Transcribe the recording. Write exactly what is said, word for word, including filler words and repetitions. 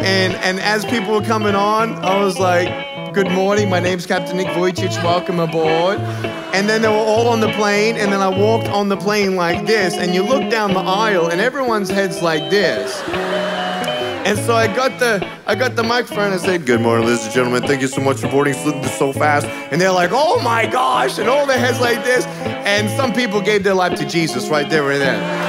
And, and as people were coming on, I was like, good morning, my name's Captain Nick Vujicic, welcome aboard. And then they were all on the plane, and then I walked on the plane like this, and you look down the aisle, and everyone's head's like this. And so I got the I got the microphone and I said, good morning, ladies and gentlemen, thank you so much for boarding so fast. And they're like, oh my gosh, and all their heads like this. And some people gave their life to Jesus right there and then.